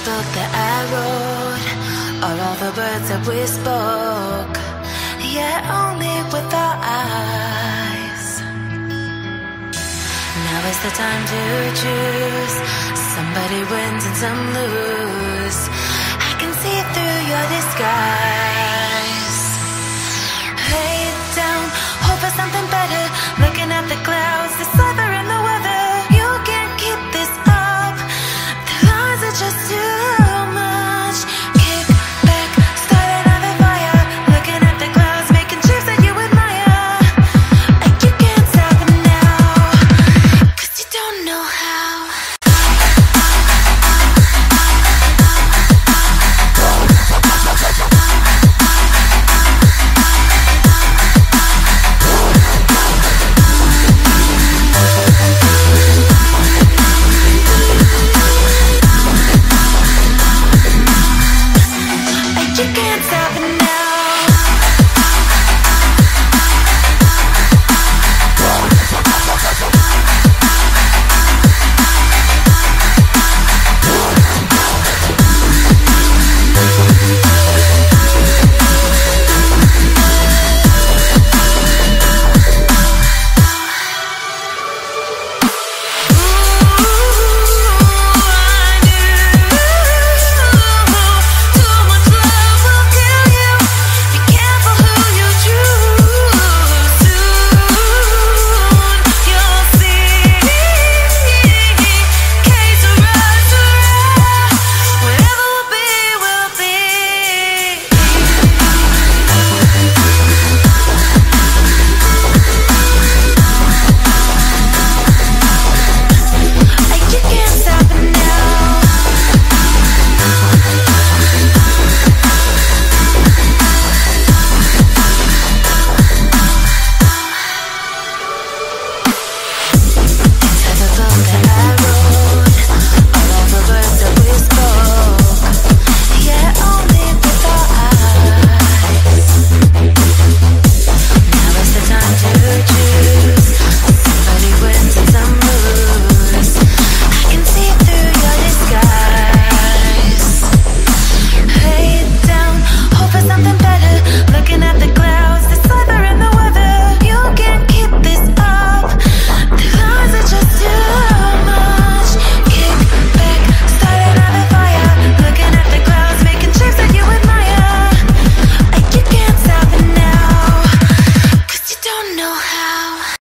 book that I wrote, or all the words that we spoke, yet only with our eyes. Now is the time to choose. Somebody wins and some lose. I can see through your disguise. Lay it down, hope for something better. Looking at the clouds, decipher in the weather. You can't keep this up. The lies are just too much. Kick back, start another fire. Looking at the clouds, making shapes that you admire. And you can't stop it now, 'cause you don't know how. You can't stop it now.